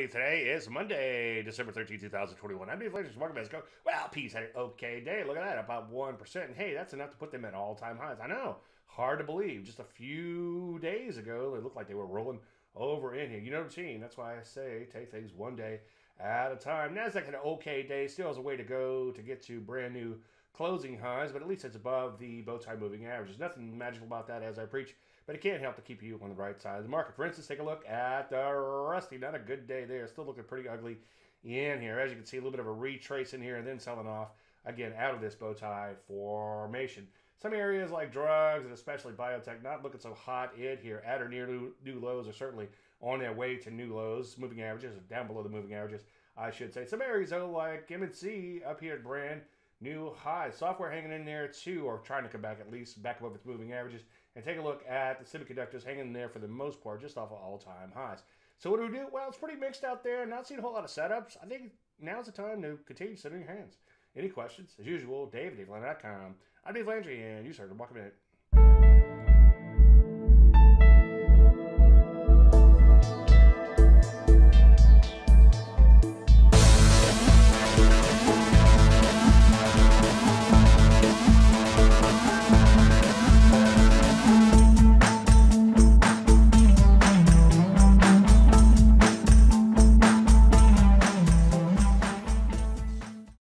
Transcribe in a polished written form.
everybody. Today is Monday, December 13th, 2021. I'm Dave Landry. Welcome to go. Well, peace had an okay day. Look at that, about 1%. And hey, that's enough to put them at all-time highs. I know, hard to believe. Just a few days ago, they looked like they were rolling over in here. You know what I'm saying? That's why I say take things one day at a time. NASDAQ had an okay day. Still has a way to go to get to brand new closing highs, but at least it's above the bow tie moving averages. Nothing magical about that, as I preach, but it can't help to keep you on the right side of the market. For instance, take a look at the Rusty. Not a good day there. Still looking pretty ugly in here. As you can see, a little bit of a retrace in here and then selling off again out of this bow tie formation. Some areas like drugs and especially biotech not looking so hot in here. At or near new lows are certainly on their way to new lows. Moving averages are down below the moving averages, I should say. Some areas though, like M&C up here at brand new highs. Software hanging in there too, or trying to come back at least back above its moving averages. And take a look at the semiconductors hanging in there for the most part, just off of all-time highs. So what do we do? Well, it's pretty mixed out there. Not seeing a whole lot of setups. I think now's the time to continue sitting your hands. Any questions? As usual, Dave at DaveLandry.com. I'm Dave Landry, and you started. Welcome in.